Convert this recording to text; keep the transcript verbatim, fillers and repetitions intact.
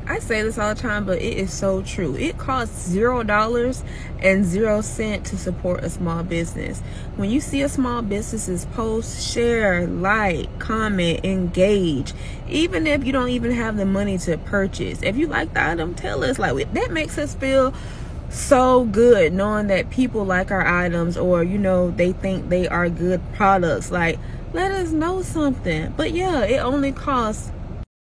I say this all the time, but it is so true. It costs zero dollars and zero cent to support a small business. When you see a small business's post, share, like, comment, engage. Even if you don't even have the money to purchase, if you like the item, tell us. Like, that makes us feel so good, knowing that people like our items, or you know, they think they are good products. Like, let us know something. But yeah, it only costs